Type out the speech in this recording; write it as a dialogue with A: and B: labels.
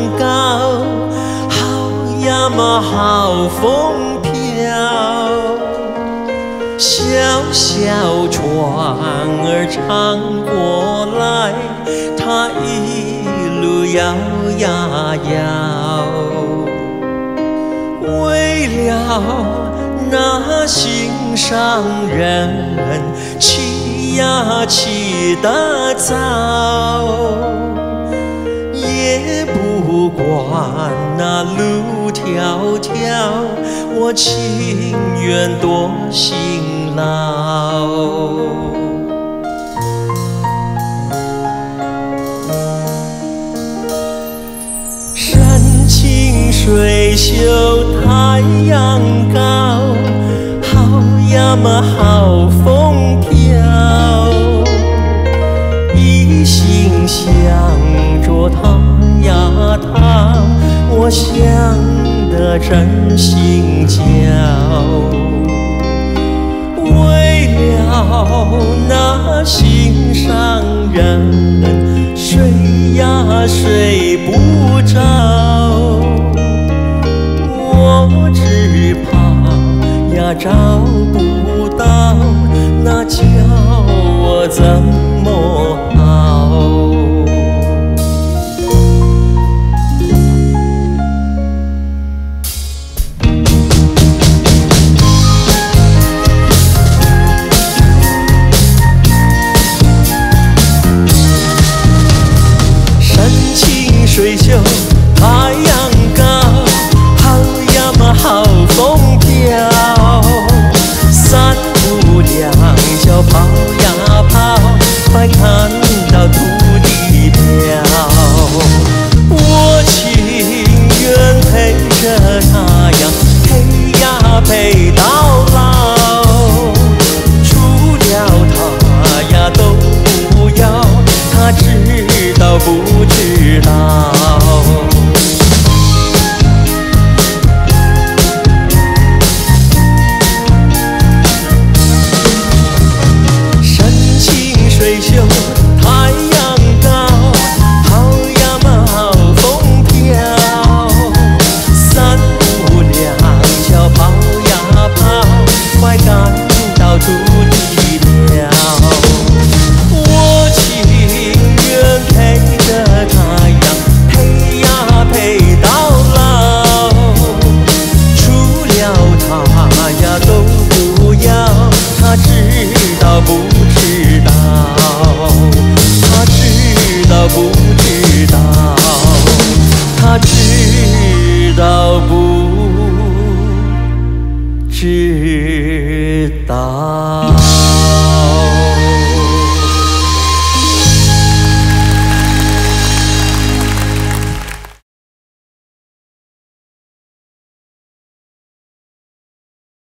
A: 高，好呀嘛好风飘。小小船儿唱过来，它一路摇呀摇，为了那心上人起呀起得早，也不管那路迢迢，我情愿多辛劳。山清水秀，太阳高，好呀嘛好风飘，一心想着他呀他，我想得真心焦。为了那心上人，睡呀睡不着，我只怕呀找不到，那叫我怎么好？山清水秀，